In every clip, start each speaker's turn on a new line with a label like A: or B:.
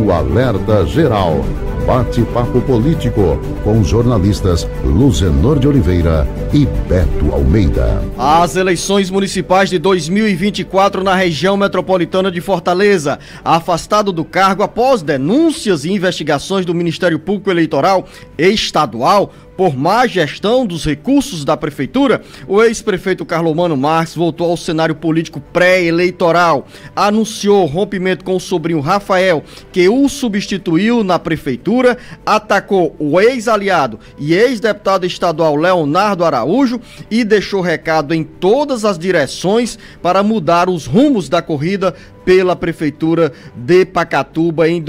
A: Beto Alerta Geral. Bate-papo político com os jornalistas Luzenor de Oliveira e Beto Almeida.
B: As eleições municipais de 2024 na região metropolitana de Fortaleza. Afastado do cargo após denúncias e investigações do Ministério Público Eleitoral Estadual por má gestão dos recursos da prefeitura, o ex-prefeito Carlomano Marques voltou ao cenário político pré-eleitoral. Anunciou rompimento com o sobrinho Rafael, que o substituiu na prefeitura, atacou o ex-aliado e ex-deputado estadual Leonardo Araújo e deixou recado em todas as direções para mudar os rumos da corrida pela Prefeitura de Pacatuba em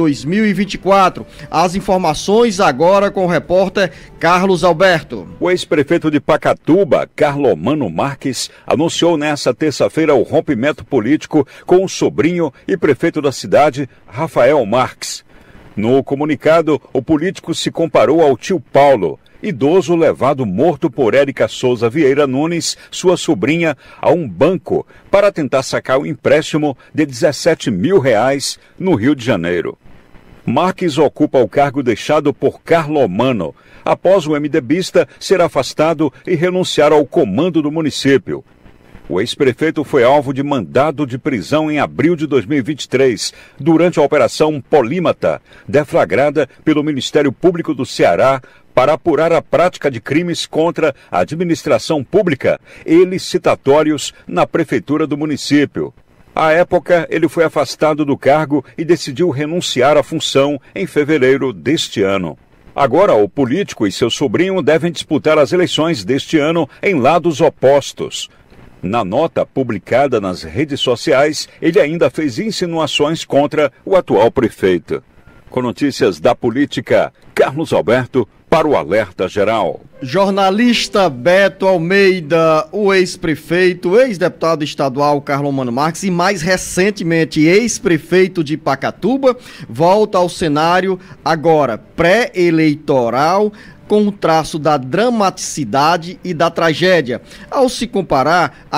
B: 2024. As informações agora com o repórter Carlos Alberto.
C: O ex-prefeito de Pacatuba, Carlomano Marques, anunciou nesta terça-feira o rompimento político com o sobrinho e prefeito da cidade, Rafael Marques. No comunicado, o político se comparou ao tio Paulo, idoso levado morto por Érica Souza Vieira Nunes, sua sobrinha, a um banco para tentar sacar um empréstimo de R$17 mil no Rio de Janeiro. Marques ocupa o cargo deixado por Carlomano, após o MDBista ser afastado e renunciar ao comando do município. O ex-prefeito foi alvo de mandado de prisão em abril de 2023, durante a Operação Polímata, deflagrada pelo Ministério Público do Ceará para apurar a prática de crimes contra a administração pública e licitatórios na prefeitura do município. À época, ele foi afastado do cargo e decidiu renunciar à função em fevereiro deste ano. Agora, o político e seu sobrinho devem disputar as eleições deste ano em lados opostos. Na nota publicada nas redes sociais, ele ainda fez insinuações contra o atual prefeito. Com notícias da política, Carlos Alberto para o Alerta Geral.
B: Jornalista Beto Almeida, o ex-prefeito, ex-deputado estadual Carlomano Marques e mais recentemente ex-prefeito de Pacatuba, volta ao cenário agora pré-eleitoral, com o traço da dramaticidade e da tragédia, ao se comparar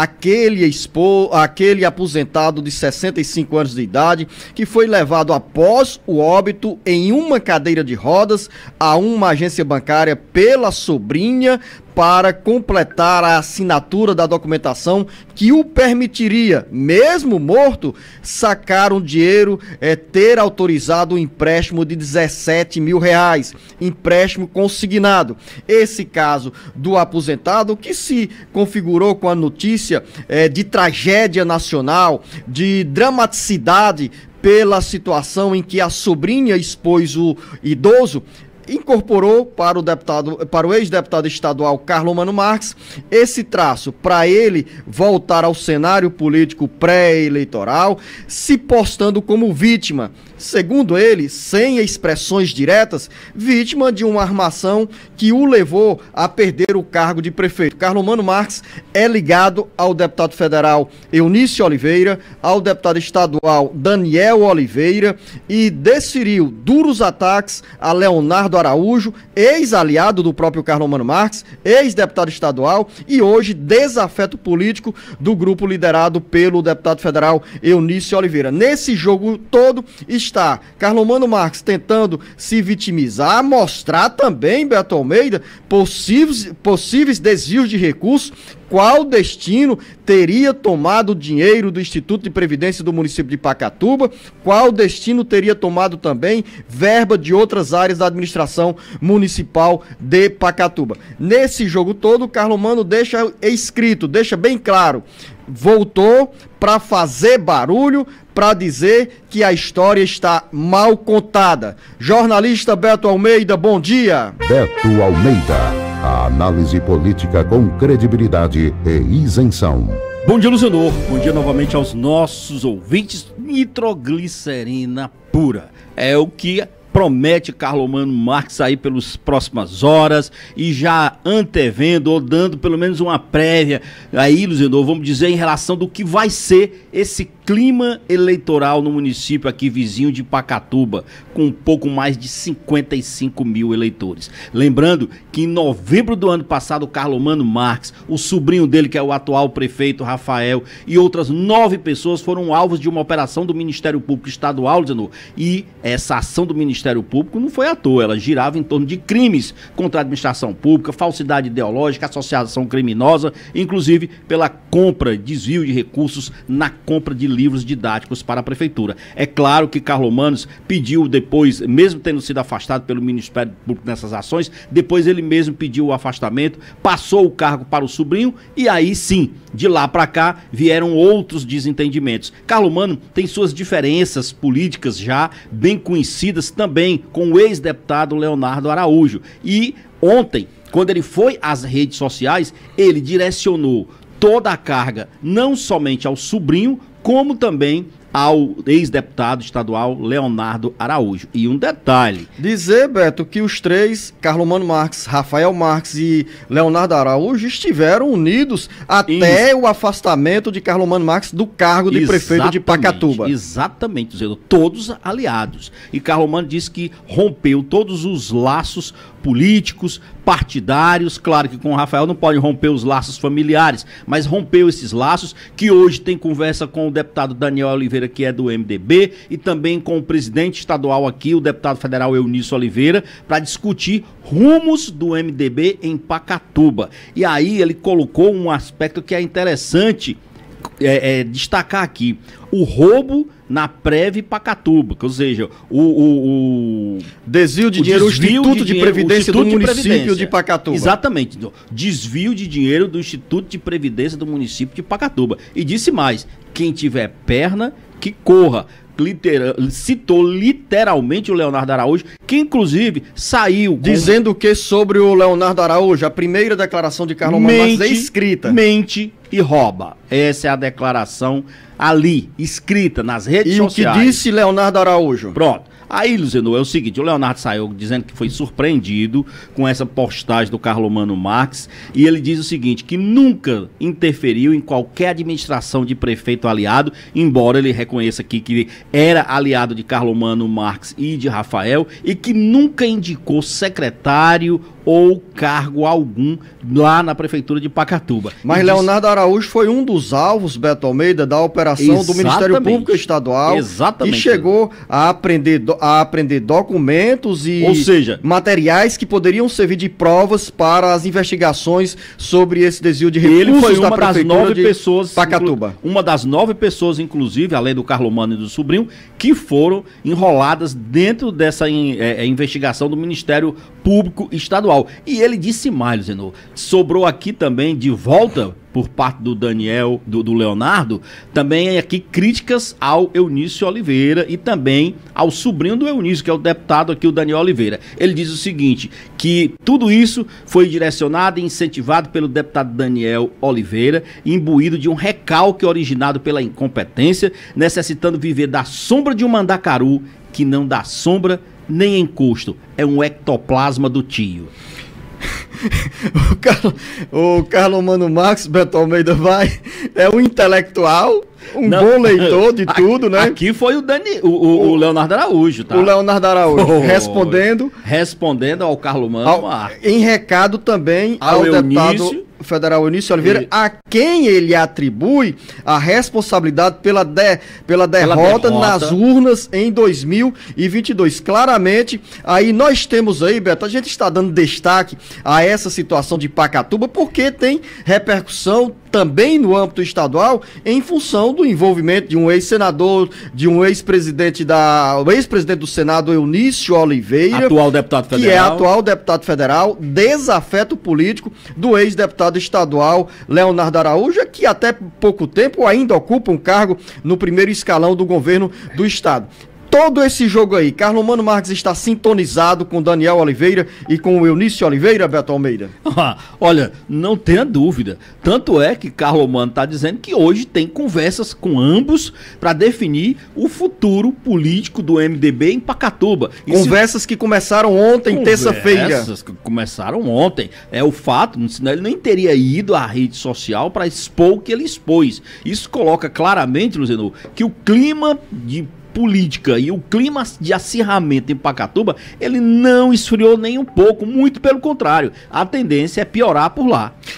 B: aquele aposentado de 65 anos de idade que foi levado após o óbito em uma cadeira de rodas a uma agência bancária pela sobrinha para completar a assinatura da documentação que o permitiria, mesmo morto, sacar um dinheiro, ter autorizado um empréstimo de R$17 mil, empréstimo consignado. Esse caso do aposentado que se configurou com a notícia de tragédia nacional, de dramaticidade pela situação em que a sobrinha expôs o idoso, incorporou para o ex-deputado estadual Carlomano Marques esse traço para ele voltar ao cenário político pré-eleitoral, se postando como vítima, segundo ele, sem expressões diretas, vítima de uma armação que o levou a perder o cargo de prefeito. Carlomano Marques é ligado ao deputado federal Eunício Oliveira, ao deputado estadual Daniel Oliveira e desferiu duros ataques a Leonardo Araújo, ex-aliado do próprio Carlomano Marques, ex-deputado estadual e hoje desafeto político do grupo liderado pelo deputado federal Eunício Oliveira. Nesse jogo todo está Carlomano Marques tentando se vitimizar, mostrar também, Beto Almeida, possíveis desvios de recursos. Qual destino teria tomado o dinheiro do Instituto de Previdência do município de Pacatuba? Qual destino teria tomado também verba de outras áreas da administração municipal de Pacatuba? Nesse jogo todo, o Carlomano deixa escrito, deixa bem claro, voltou para fazer barulho, para dizer que a história está mal contada. Jornalista Beto Almeida, bom dia.
A: Beto Almeida. A análise política com credibilidade e isenção.
D: Bom dia, Luzenor. Bom dia novamente aos nossos ouvintes. Nitroglicerina pura. É o que promete Carlomano Marques aí pelas próximas horas e já antevendo ou dando pelo menos uma prévia aí, Luzenor, vamos dizer, em relação do que vai ser esse clima eleitoral no município aqui vizinho de Pacatuba, com um pouco mais de 55 mil eleitores. Lembrando que em novembro do ano passado, o Carlomano Marques, o sobrinho dele, que é o atual prefeito Rafael, e outras 9 pessoas foram alvos de uma operação do Ministério Público Estadual, Zenor. E essa ação do Ministério Público não foi à toa, ela girava em torno de crimes contra a administração pública, falsidade ideológica, associação criminosa, inclusive pela compra, desvio de recursos na compra de livros didáticos para a prefeitura. É claro que Carlomanos pediu depois, mesmo tendo sido afastado pelo Ministério Público nessas ações, depois ele mesmo pediu o afastamento, passou o cargo para o sobrinho e aí sim, de lá para cá, vieram outros desentendimentos. Carlomano tem suas diferenças políticas já bem conhecidas também com o ex-deputado Leonardo Araújo. E ontem, quando ele foi às redes sociais, ele direcionou toda a carga não somente ao sobrinho, como também ao ex-deputado estadual Leonardo Araújo. E um detalhe.
B: Dizer, Beto, que os três, Carlomano Marques, Rafael Marques e Leonardo Araújo, estiveram unidos até o afastamento de Carlomano Marques do cargo de prefeito de Pacatuba.
D: Exatamente, todos aliados. E Carlomano disse que rompeu todos os laços políticos, partidários. Claro que com o Rafael não pode romper os laços familiares, mas rompeu esses laços, que hoje tem conversa com o deputado Daniel Oliveira, que é do MDB, e também com o presidente estadual aqui, o deputado federal Eunício Oliveira, para discutir rumos do MDB em Pacatuba. E aí ele colocou um aspecto que é interessante destacar aqui: o roubo na Prev Pacatuba, ou seja, o
B: desvio de dinheiro do Instituto de Previdência do município de Pacatuba.
D: Exatamente, desvio de dinheiro do Instituto de Previdência do município de Pacatuba. E disse mais: quem tiver perna, que corra. Citou literalmente o Leonardo Araújo, que inclusive saiu
B: dizendo que sobre o Leonardo Araújo, a primeira declaração de Carlomano Marques é escrita.
D: Mente e rouba. Essa é a declaração ali, escrita nas redes sociais.
B: E o que disse Leonardo Araújo?
D: Pronto. Aí, Luzenor, é o seguinte: o Leonardo saiu dizendo que foi surpreendido com essa postagem do Carlomano Marques, e ele diz o seguinte, que nunca interferiu em qualquer administração de prefeito aliado, embora ele reconheça aqui que era aliado de Carlomano Marques e de Rafael, e que nunca indicou secretário ou cargo algum lá na prefeitura de Pacatuba.
B: Mas Leonardo Araújo foi um dos alvos, Beto Almeida, da operação do Ministério Público Estadual.
D: Exatamente.
B: E chegou a aprender documentos e materiais que poderiam servir de provas para as investigações sobre esse desvio de recursos.
D: Ele foi uma das 9 pessoas,
B: Pacatuba.
D: Uma das 9 pessoas, inclusive, além do Carlomano e do sobrinho, que foram enroladas dentro dessa investigação do Ministério Público Estadual. E ele disse mais, Zenor, sobrou aqui também de volta por parte do Daniel, do Leonardo, também aqui críticas ao Eunício Oliveira e também ao sobrinho do Eunício, que é o deputado aqui, o Daniel Oliveira. Ele diz o seguinte, que tudo isso foi direcionado e incentivado pelo deputado Daniel Oliveira, imbuído de um recalque originado pela incompetência, necessitando viver da sombra de um mandacaru que não dá sombra nem encosto, é um ectoplasma do tio.
B: O Carlomano Marques, Beto Almeida é um intelectual, bom leitor de tudo, né?
D: Aqui foi o Leonardo Araújo, tá?
B: O Leonardo Araújo,
D: respondendo ao Carlomano Marques.
B: Em recado também ao deputado federal Eunício Oliveira, a quem ele atribui a responsabilidade pela derrota nas urnas em 2022. Claramente, aí nós temos aí, Beto, a gente está dando destaque a essa situação de Pacatuba, porque tem repercussão também no âmbito estadual, em função do envolvimento de um ex-senador, de um ex-presidente do Senado, Eunício Oliveira,
D: atual deputado federal,
B: que é atual deputado federal, desafeto político do ex-deputado estadual Leonardo Araújo, que até pouco tempo ainda ocupa um cargo no primeiro escalão do governo do estado. todo esse jogo aí, Carlomano Marques está sintonizado com Daniel Oliveira e com o Eunício Oliveira, Beto Almeida?
D: Olha, não tenha dúvida. Tanto é que Carlomano está dizendo que hoje tem conversas com ambos para definir o futuro político do MDB em Pacatuba.
B: Conversas que começaram ontem, terça-feira.
D: Conversas que começaram ontem. É o fato, senão ele nem teria ido à rede social para expor o que ele expôs. Isso coloca claramente, Luzenor, que o clima de política e o clima de acirramento em Pacatuba, ele não esfriou nem um pouco, muito pelo contrário. A tendência é piorar por lá.